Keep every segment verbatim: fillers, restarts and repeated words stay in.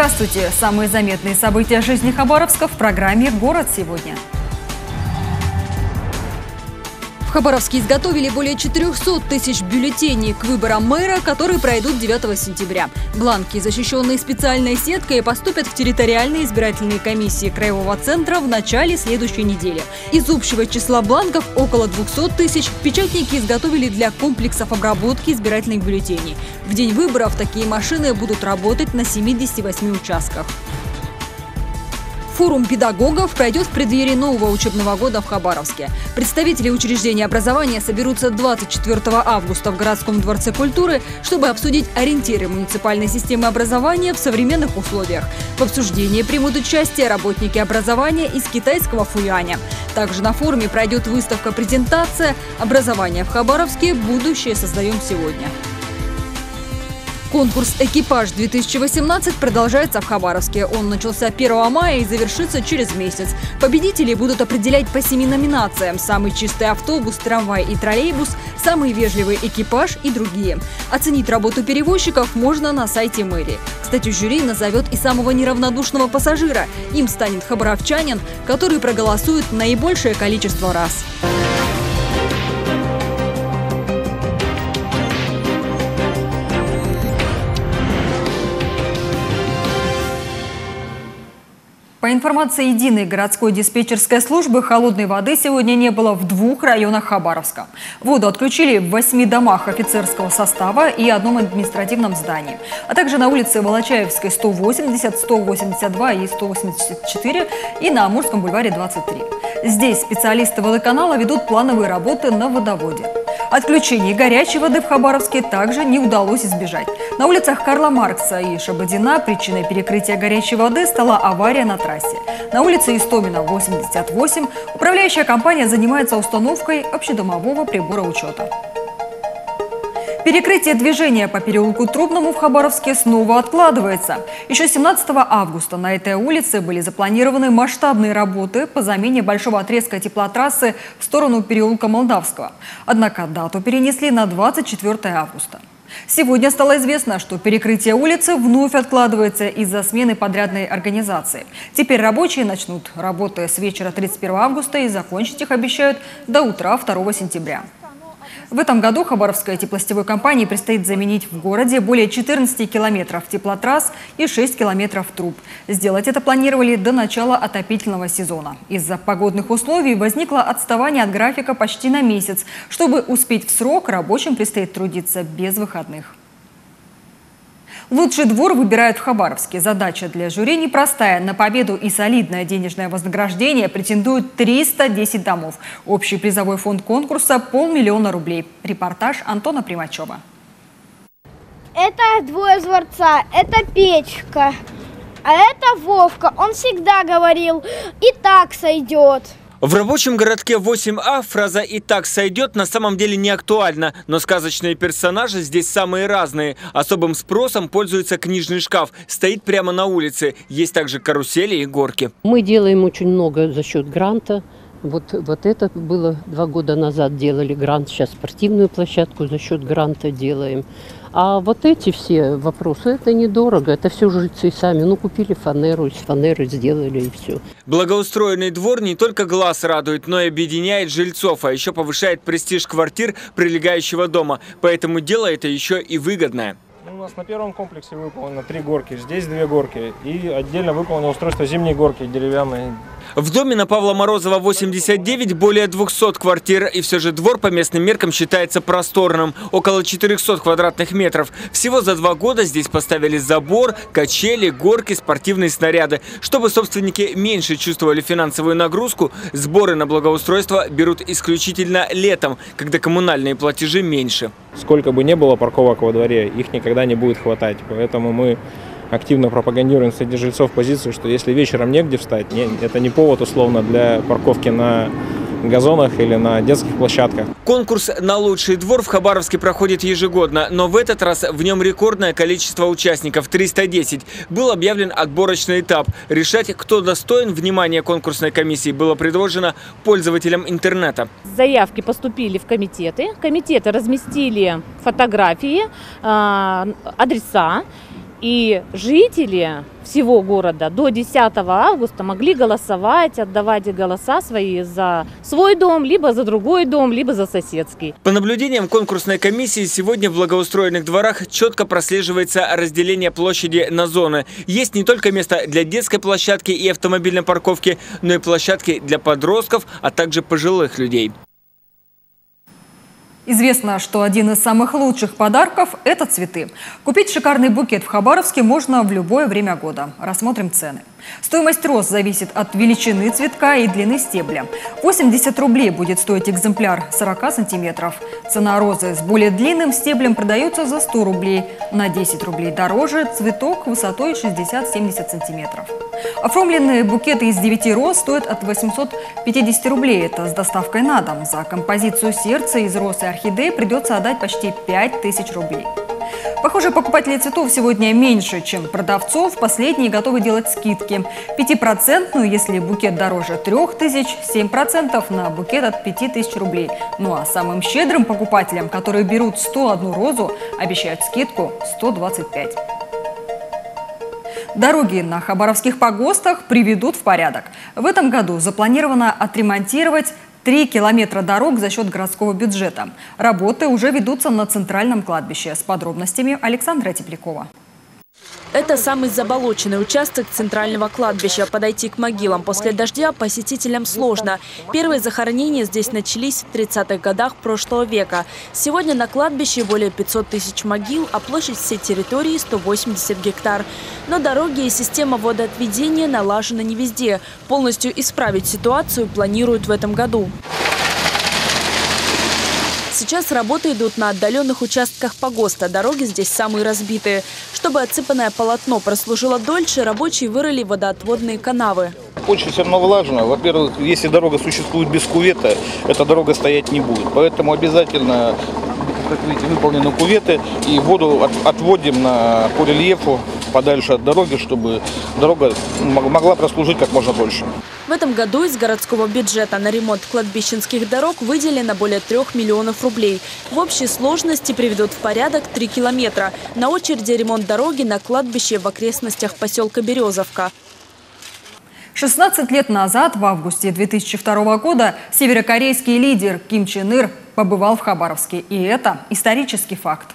Здравствуйте! Самые заметные события жизни Хабаровска в программе «Город сегодня». В Хабаровске изготовили более четырёхсот тысяч бюллетеней к выборам мэра, которые пройдут девятого сентября. Бланки, защищенные специальной сеткой, поступят в территориальные избирательные комиссии Краевого центра в начале следующей недели. Из общего числа бланков около двухсот тысяч печатники изготовили для комплексов обработки избирательных бюллетеней. В день выборов такие машины будут работать на семидесяти восьми участках. Форум педагогов пройдет в преддверии нового учебного года в Хабаровске. Представители учреждений образования соберутся двадцать четвёртого августа в городском дворце культуры, чтобы обсудить ориентиры муниципальной системы образования в современных условиях. В обсуждении примут участие работники образования из китайского Фуяня. Также на форуме пройдет выставка-презентация «Образование в Хабаровске. Будущее создаем сегодня». Конкурс «Экипаж-две тысячи восемнадцать» продолжается в Хабаровске. Он начался первого мая и завершится через месяц. Победителей будут определять по семи номинациям: самый чистый автобус, трамвай и троллейбус, самый вежливый экипаж и другие. Оценить работу перевозчиков можно на сайте мэрии. Кстати, жюри назовет и самого неравнодушного пассажира. Им станет хабаровчанин, который проголосует наибольшее количество раз. По информации единой городской диспетчерской службы, холодной воды сегодня не было в двух районах Хабаровска. Воду отключили в восьми домах офицерского состава и одном административном здании, а также на улице Волочаевской сто восемьдесят, сто восемьдесят два и сто восемьдесят четыре и на Амурском бульваре двадцать три. Здесь специалисты водоканала ведут плановые работы на водоводе. Отключение горячей воды в Хабаровске также не удалось избежать. На улицах Карла Маркса и Шабадина причиной перекрытия горячей воды стала авария на трассе. На улице Истомина восемьдесят восемь управляющая компания занимается установкой общедомового прибора учета. Перекрытие движения по переулку Трубному в Хабаровске снова откладывается. Еще семнадцатого августа на этой улице были запланированы масштабные работы по замене большого отрезка теплотрассы в сторону переулка Молдавского. Однако дату перенесли на двадцать четвёртое августа. Сегодня стало известно, что перекрытие улицы вновь откладывается из-за смены подрядной организации. Теперь рабочие начнут работы с вечера тридцать первого августа и закончить их обещают до утра второго сентября. В этом году Хабаровской теплосетевой компании предстоит заменить в городе более четырнадцати километров теплотрасс и шести километров труб. Сделать это планировали до начала отопительного сезона. Из-за погодных условий возникло отставание от графика почти на месяц. Чтобы успеть в срок, рабочим предстоит трудиться без выходных. Лучший двор выбирают в Хабаровске. Задача для жюри непростая. На победу и солидное денежное вознаграждение претендуют триста десять домов. Общий призовой фонд конкурса – полмиллиона рублей. Репортаж Антона Примачева. Это двое из дворца, это Печка, а это Вовка. Он всегда говорил: «И так сойдет». В рабочем городке восемь А фраза «и так сойдет» на самом деле не актуальна, но сказочные персонажи здесь самые разные. Особым спросом пользуется книжный шкаф, стоит прямо на улице. Есть также карусели и горки. Мы делаем очень много за счет гранта. Вот, вот это было два года назад, делали грант, сейчас спортивную площадку за счет гранта делаем. А вот эти все вопросы, это недорого, это все жильцы сами. Ну, купили фанеру, из фанеры сделали и все. Благоустроенный двор не только глаз радует, но и объединяет жильцов, а еще повышает престиж квартир прилегающего дома. Поэтому дело это еще и выгодное. У нас на первом комплексе выполнено три горки, здесь две горки и отдельно выполнено устройство зимней горки деревянной. В доме на Павла Морозова восемьдесят девять более двухсот квартир, и все же двор по местным меркам считается просторным – около четырёхсот квадратных метров. Всего за два года здесь поставили забор, качели, горки, спортивные снаряды. Чтобы собственники меньше чувствовали финансовую нагрузку, сборы на благоустройство берут исключительно летом, когда коммунальные платежи меньше. Сколько бы ни было парковок во дворе, их никогда не будет хватать, поэтому мы активно пропагандируем среди жильцов позицию, что если вечером негде встать, не, это не повод условно для парковки на газонах или на детских площадках. Конкурс на лучший двор в Хабаровске проходит ежегодно, но в этот раз в нем рекордное количество участников – триста десять. Был объявлен отборочный этап. Решать, кто достоин внимания конкурсной комиссии, было предложено пользователям интернета. Заявки поступили в комитеты. Комитеты разместили фотографии, адреса. И жители всего города до десятого августа могли голосовать, отдавать голоса свои за свой дом, либо за другой дом, либо за соседский. По наблюдениям конкурсной комиссии, сегодня в благоустроенных дворах четко прослеживается разделение площади на зоны. Есть не только место для детской площадки и автомобильной парковки, но и площадки для подростков, а также пожилых людей. Известно, что один из самых лучших подарков – это цветы. Купить шикарный букет в Хабаровске можно в любое время года. Рассмотрим цены. Стоимость роз зависит от величины цветка и длины стебля. восемьдесят рублей будет стоить экземпляр сорок сантиметров. Цена розы с более длинным стеблем продается за сто рублей. На десять рублей дороже цветок высотой шестьдесят-семьдесят сантиметров. Оформленные букеты из девяти роз стоят от восьмисот пятидесяти рублей. Это с доставкой на дом. За композицию сердца из роз и орхидей придется отдать почти пять тысяч рублей. Похоже, покупателей цветов сегодня меньше, чем продавцов. Последние готовы делать скидки. Пятипроцентную, если букет дороже трех тысяч, семь процентов на букет от пяти тысяч рублей. Ну а самым щедрым покупателям, которые берут сто одну розу, обещают скидку сто двадцать пять. Дороги на хабаровских погостах приведут в порядок. В этом году запланировано отремонтировать три километра дорог за счет городского бюджета. Работы уже ведутся на центральном кладбище. С подробностями Александра Теплякова. Это самый заболоченный участок центрального кладбища. Подойти к могилам после дождя посетителям сложно. Первые захоронения здесь начались в тридцатых годах прошлого века. Сегодня на кладбище более пятисот тысяч могил, а площадь всей территории сто восемьдесят гектар. Но дороги и система водоотведения налажены не везде. Полностью исправить ситуацию планируют в этом году. Сейчас работы идут на отдаленных участках погоста. Дороги здесь самые разбитые. Чтобы отсыпанное полотно прослужило дольше, рабочие вырыли водоотводные канавы. Почва все равно влажная. Во-первых, если дорога существует без кювета, эта дорога стоять не будет. Поэтому обязательно, как видите, выполнены кюветы и воду отводим на, по рельефу подальше от дороги, чтобы дорога могла прослужить как можно дольше. В этом году из городского бюджета на ремонт кладбищенских дорог выделено более трех миллионов рублей. В общей сложности приведут в порядок три километра. На очереди ремонт дороги на кладбище в окрестностях поселка Березовка. шестнадцать лет назад, в августе две тысячи второго года, северокорейский лидер Ким Чен Ир побывал в Хабаровске. И это исторический факт.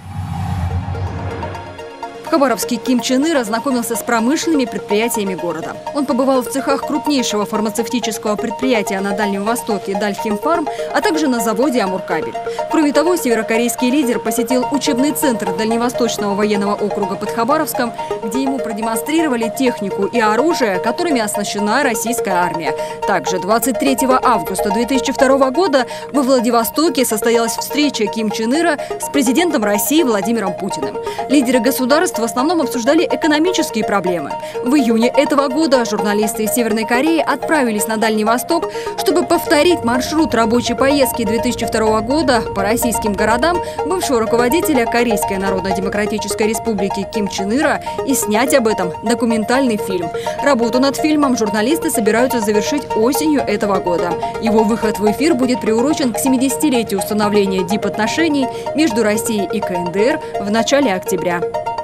В Хабаровске Ким Чен Ир ознакомился с промышленными предприятиями города. Он побывал в цехах крупнейшего фармацевтического предприятия на Дальнем Востоке Дальхимфарм, а также на заводе Амуркабель. Кроме того, северокорейский лидер посетил учебный центр Дальневосточного военного округа под Хабаровском, где ему продемонстрировали технику и оружие, которыми оснащена российская армия. Также двадцать третьего августа две тысячи второго года во Владивостоке состоялась встреча Ким Чен Ира с президентом России Владимиром Путиным. Лидеры государств в основном обсуждали экономические проблемы. В июне этого года журналисты из Северной Кореи отправились на Дальний Восток, чтобы повторить маршрут рабочей поездки две тысячи второго года по российским городам бывшего руководителя Корейской Народно-Демократической Республики Ким Чен Ира и снять об этом документальный фильм. Работу над фильмом журналисты собираются завершить осенью этого года. Его выход в эфир будет приурочен к семидесятилетию установления дипотношений между Россией и ка эн дэ эр в начале октября.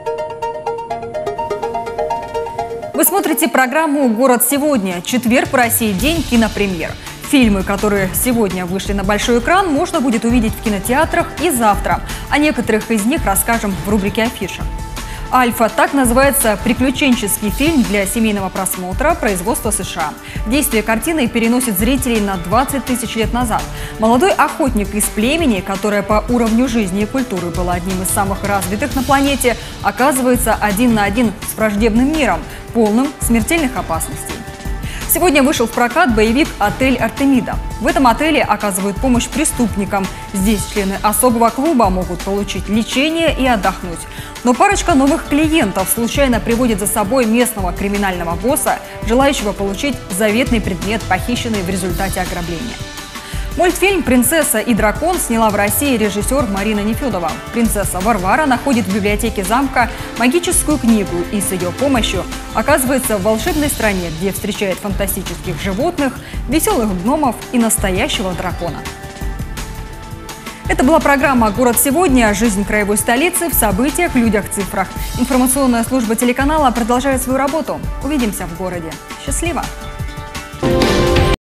Вы смотрите программу «Город сегодня». Четверг в России – день кинопремьер. Фильмы, которые сегодня вышли на большой экран, можно будет увидеть в кинотеатрах и завтра. О некоторых из них расскажем в рубрике «Афиша». «Альфа» – так называется приключенческий фильм для семейного просмотра производства США. Действие картины переносит зрителей на двадцать тысяч лет назад. Молодой охотник из племени, которое по уровню жизни и культуры было одним из самых развитых на планете, оказывается один на один с враждебным миром, полным смертельных опасностей. Сегодня вышел в прокат боевик «Отель Артемида». В этом отеле оказывают помощь преступникам. Здесь члены особого клуба могут получить лечение и отдохнуть. Но парочка новых клиентов случайно приводит за собой местного криминального босса, желающего получить заветный предмет, похищенный в результате ограбления. Мультфильм «Принцесса и дракон» сняла в России режиссер Марина Нефедова. Принцесса Варвара находит в библиотеке замка магическую книгу и с ее помощью оказывается в волшебной стране, где встречает фантастических животных, веселых гномов и настоящего дракона. Это была программа «Город сегодня». Жизнь краевой столицы в событиях, людях, цифрах. Информационная служба телеканала продолжает свою работу. Увидимся в городе. Счастливо!